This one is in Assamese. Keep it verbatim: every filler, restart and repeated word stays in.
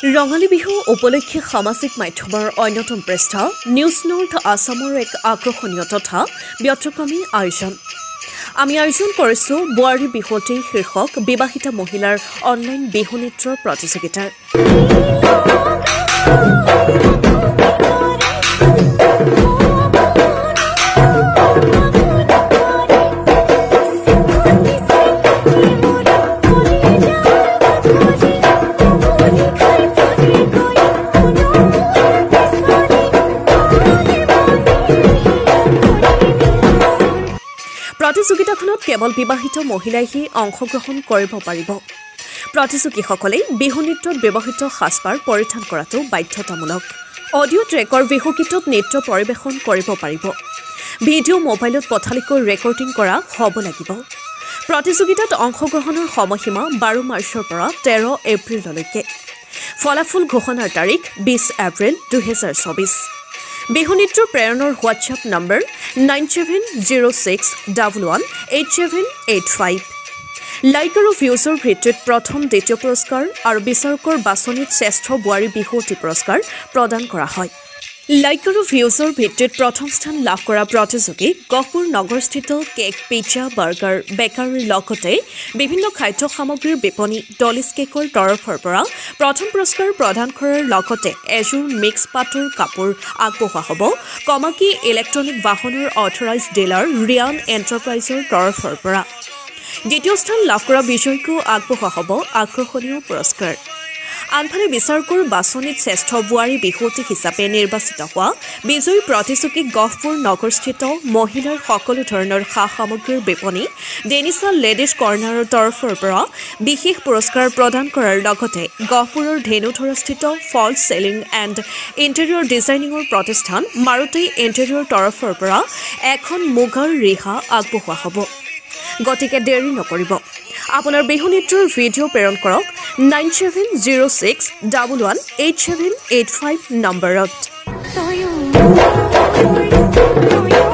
ৰঙালী বিহু উপলক্ষে সামাজিক মাধ্যমৰ অন্যতম পৃষ্ঠ নিউজ নৰ্থ আছামৰ এক আকৰ্ষণীয় তথা ব্যতিক্ৰমী আয়োজন আমি আয়োজন কৰিছো বোৱাৰী বিহুটি শীৰ্ষক বিবাহিত মহিলাৰ অনলাইন বিহু নৃত্যৰ প্ৰতিযোগিতাৰ প্ৰতিযোগিতাখনত কেৱল বিবাহিত মহিলাইহে অংশগ্ৰহণ কৰিব পাৰিব প্ৰতিযোগীসকলে বিহু নৃত্যত ব্যৱহৃত সাজপাৰ পৰিধান কৰাটো বাধ্যতামূলক অডিঅ' ট্ৰেকৰ বিহু গীতত নৃত্য পৰিৱেশন কৰিব পাৰিব ভিডিঅ' মোবাইলত পঠালিকৈ ৰেকৰ্ডিং কৰা হ'ব লাগিব প্ৰতিযোগিতাত অংশগ্ৰহণৰ সময়সীমা বাৰ মাৰ্চৰ পৰা তেৰ এপ্ৰিললৈকে ফলাফল ঘোষণাৰ তাৰিখ বিশ এপ্ৰিল দুহেজাৰ চৌবিশ বিহু নৃত্য প্ৰেৰণৰ WhatsApp number nine seven zero' six double one eight seven eight five like আৰু ভিউজৰ ভিত্তিত প্ৰথম দ্বিতীয় পুৰস্কাৰ আৰু বিচাৰকৰ বাছনিত শ্ৰেষ্ঠ বোৱাৰী বিহুৱতী পুৰস্কাৰ প্ৰদান কৰা হয় লাইক আৰু ভিউজৰ ভিত্তিত প্ৰথম স্থান লাভ কৰা প্ৰতিযোগী গহপুৰ নগৰস্থিত কেক পিজ্জা বাৰ্গাৰ বেকাৰীৰ লগতে বিভিন্ন খাদ্য সামগ্ৰীৰ বিপণী ডলিছ কেকৰ তৰফৰ পৰা প্ৰথম পুৰস্কাৰ প্ৰদান কৰাৰ লগতে এযোৰ মিক্স পাটৰ কাপোৰ আগবঢ়োৱা হ'ব কমাকি ইলেক্ট্ৰনিক বাহনৰ অথৰাইজ ডিলাৰ ৰিয়ান এণ্টাৰপ্ৰাইজৰ তৰফৰ পৰা দ্বিতীয় স্থান লাভ কৰা বিজয়কো আগবঢ়োৱা হ'ব আকৰ্ষণীয় পুৰস্কাৰ আনফালে বিচাৰকৰ বাছনিত শ্ৰেষ্ঠ বোৱাৰী বিহুৱতী হিচাপে নিৰ্বাচিত হোৱা বিজয়ী প্ৰতিযোগীক গহপুৰ নগৰস্থিত মহিলাৰ সকলো ধৰণৰ সা সামগ্ৰীৰ বিপণী ডেনিছা লেডিজ কৰ্ণাৰৰ তৰফৰ পৰা বিশেষ পুৰস্কাৰ প্ৰদান কৰাৰ লগতে গহপুৰৰ ধেনুধৰাস্থিত ফল চেলিং এণ্ড ইণ্টেৰিয়ৰ ডিজাইনিঙৰ প্ৰতিষ্ঠান মাৰুতি ইণ্টেৰিয়ৰ তৰফৰ পৰা এখন মুগাৰ ৰিহা আগবঢ়োৱা হ'ব গতিকে দেৰি নকৰিব আপোনাৰ বিহু নৃত্যৰ ভিডিঅ' প্ৰেৰণ কৰক nine seven zero' six double one eight seven eight five নম্বৰত